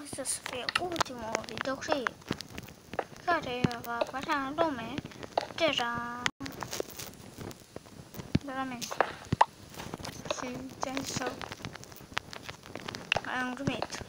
să fie ultimul videoclip care va apărea în lume deja de la mine. Și ți-am zis să am glumit.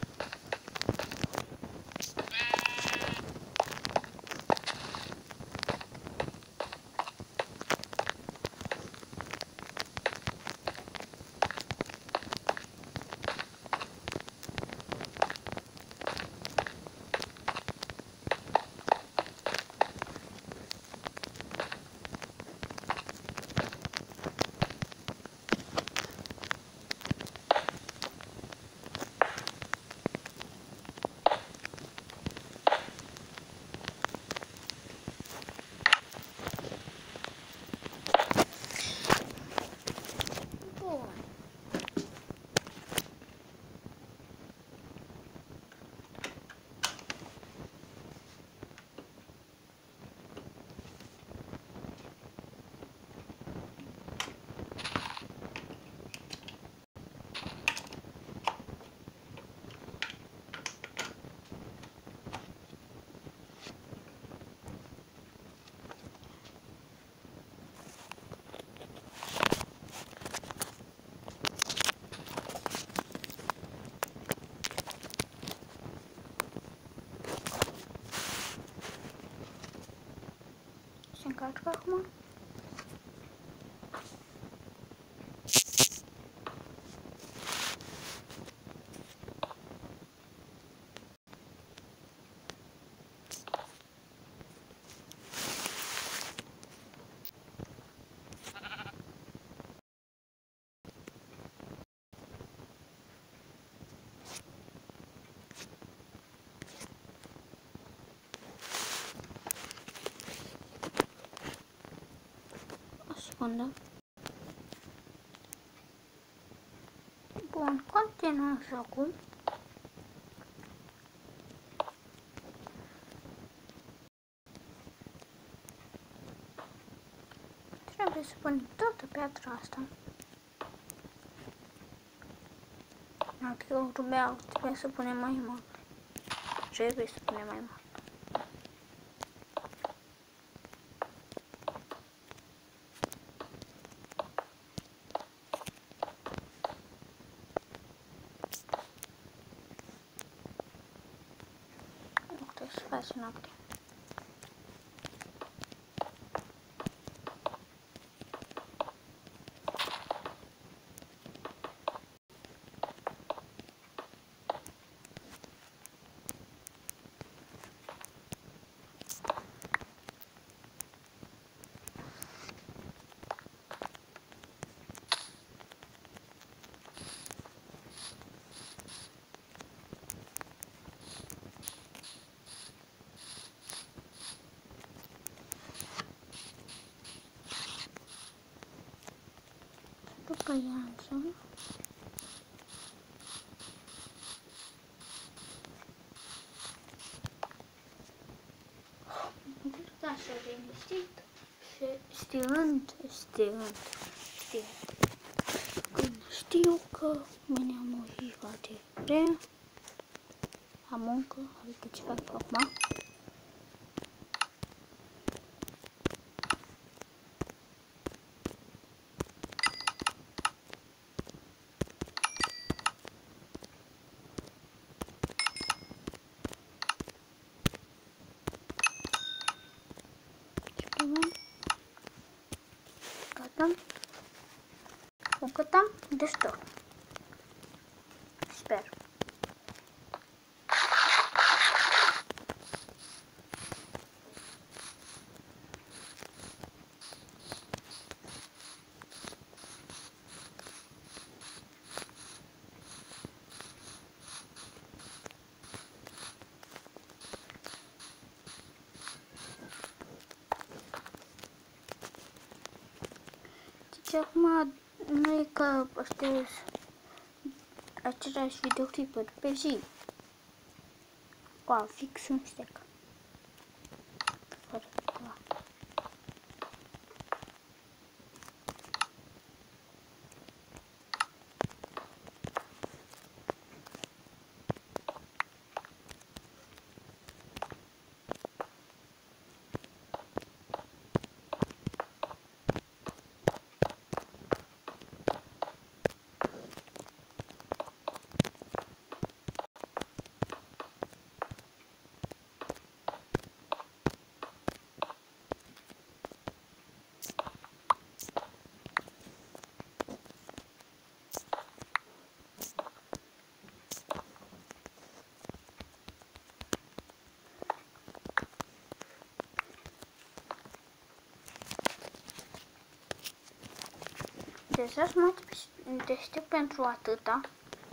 Se încarcă acum. Secundă. Bun, continuăm jocul. Trebuie să punem toată piatra asta. Dacă urmeau, trebuie să punem mai mult. Trebuie să punem mai mult. Să faci noapte. După ianță. Da, și liniștit și știind. Când știu că mâine am o zi foarte grea la muncă, adică ce fac acum. Bucătăm destul. Sper. Deci acum nu e că postez același videoclipuri pe zi. Wow, fix un stec. Fără ceva. deja jumate deștept pentru atâta.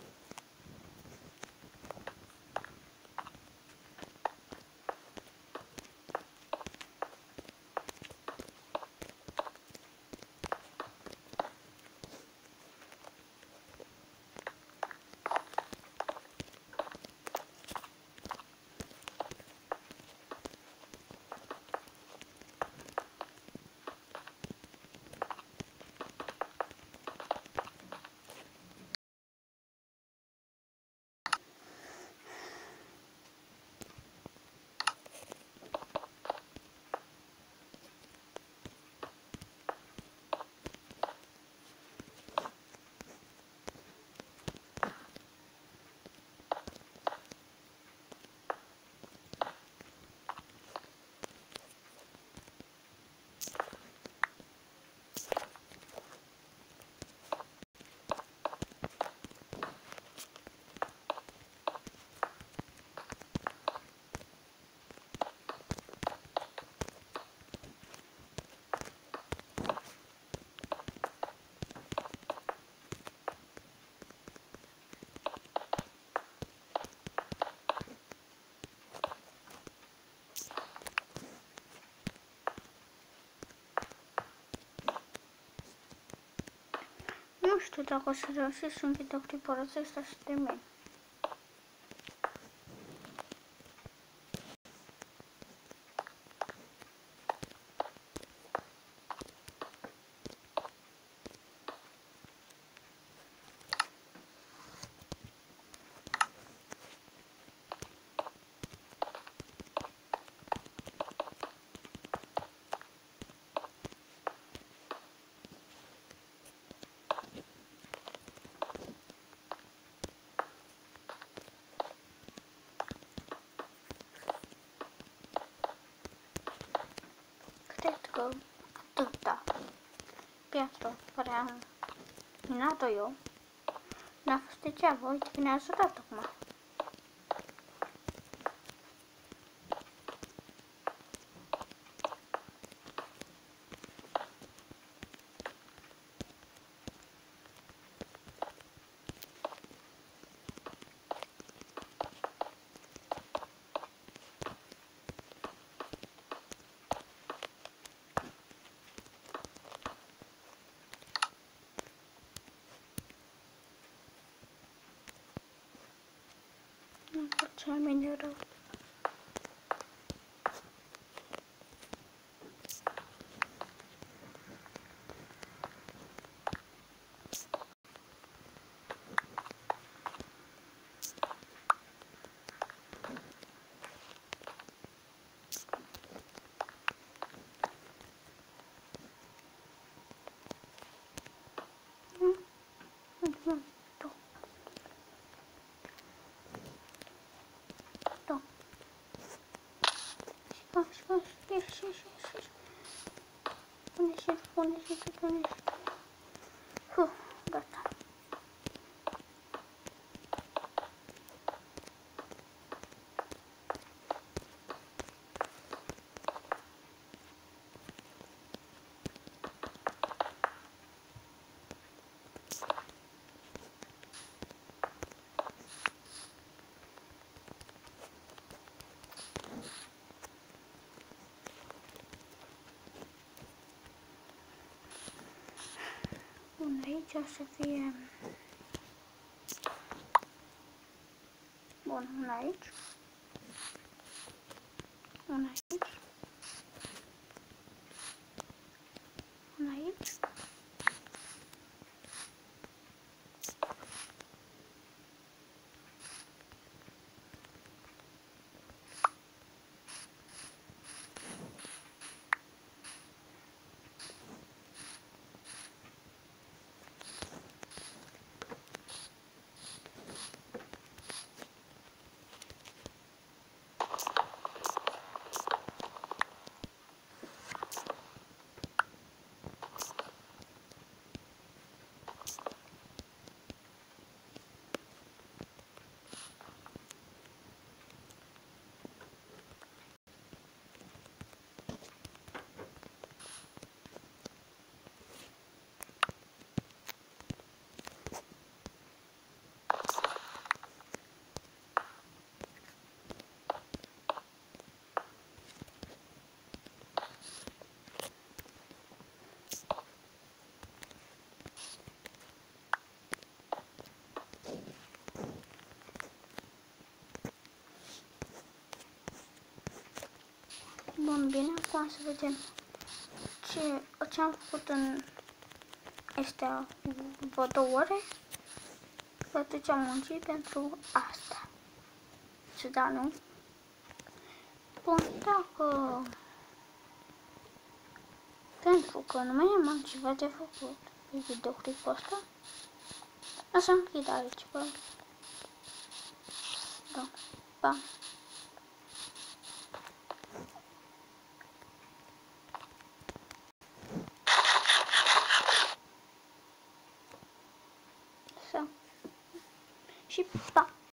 Nu știu dacă o să reușesc să închid clipul ăsta și termin. Cred că atâta piatră care am minat-o eu n-a fost degeaba. Uite că ne-a ajutat acum. Nu face mine rău. Pune și. Gata. Bun, aici o să fie... Bun, una aici. Una aici. Una aici. bine. Acum să vedem ce am făcut în astea vreo 2 ore. Atât ce am muncit pentru asta. Și da, nu? Bun, dacă... Pentru că nu mai am altceva de făcut pe videoclipul ăsta, o să închid aici, bă. Da, pa. Și pa.